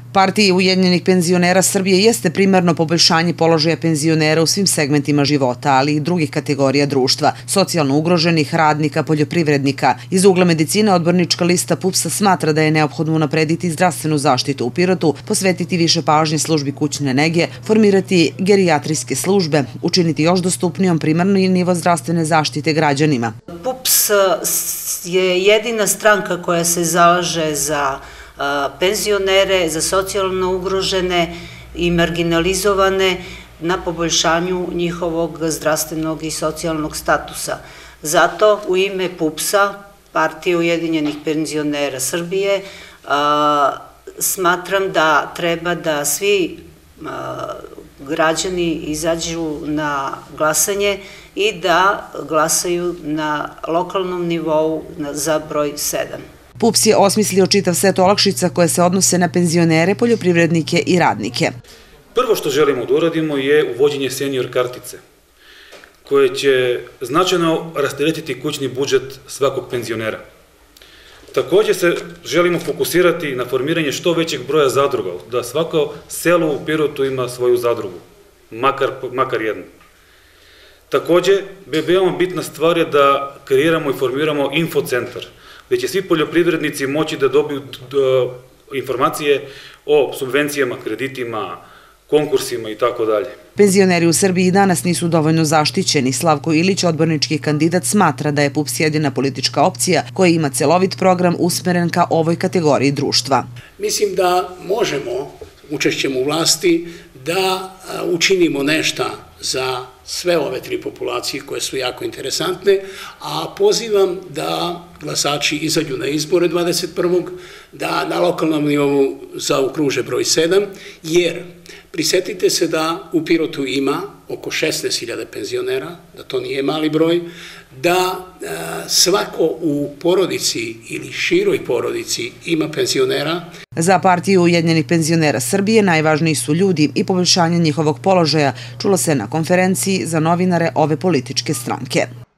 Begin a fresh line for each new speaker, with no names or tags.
Partiji Ujedinjenih penzionera Srbije jeste primarno poboljšanje položaja penzionera u svim segmentima života, ali i drugih kategorija društva, socijalno ugroženih, radnika, poljoprivrednika. Iz ugla medicine odbornička lista PUPS-a smatra da je neophodno unaprediti zdravstvenu zaštitu u Pirotu, posvetiti više pažnje službi kućne nege, formirati gerijatrijske službe, učiniti još dostupnijom primarni nivo zdravstvene zaštite građanima.
PUPS je jedina stranka koja se zalaže za penzionere, za socijalno ugrožene i marginalizovane na poboljšanju njihovog zdravstvenog i socijalnog statusa. Zato u ime PUPS-a, Partije Ujedinjenih penzionera Srbije, smatram da treba da svi građani izađu na glasanje i da glasaju na lokalnom nivou za broj 7.
PUPS je osmislio čitav set olakšica koje se odnose na penzionere, poljoprivrednike i radnike.
Prvo što želimo da uradimo je uvođenje senior kartice, koje će značajno rasteretiti kućni budžet svakog penzionera. Također se želimo fokusirati na formiranje što većeg broja zadruga, da svako selo u Pirotu ima svoju zadrugu, makar jednu. Također, veoma bitna stvar je da kreiramo i formiramo infocentar, gdje će svi poljoprivrednici moći da dobiju informacije o subvencijama, kreditima, konkursima i tako dalje.
Penzioneri u Srbiji i danas nisu dovoljno zaštićeni. Slavko Ilić, odbornički kandidat, smatra da je PUPS jedina politička opcija koja ima celovit program usmeren ka ovoj kategoriji društva.
Mislim da možemo učešćem u vlasti da učinimo nešto za sve ove tri populacije koje su jako interesantne, a pozivam da glasači izađu na izbore 21. da na lokalnom nivou zaokruže broj 7, jer prisetite se da u Pirotu ima oko 16.000 penzionera, da to nije mali broj, da svako u porodici ili široj porodici ima penzionera.
Za Partiju Ujedinjenih penzionera Srbije najvažniji su ljudi i poboljšanje njihovog položaja, čulo se na konferenciji za novinare ove političke stranke.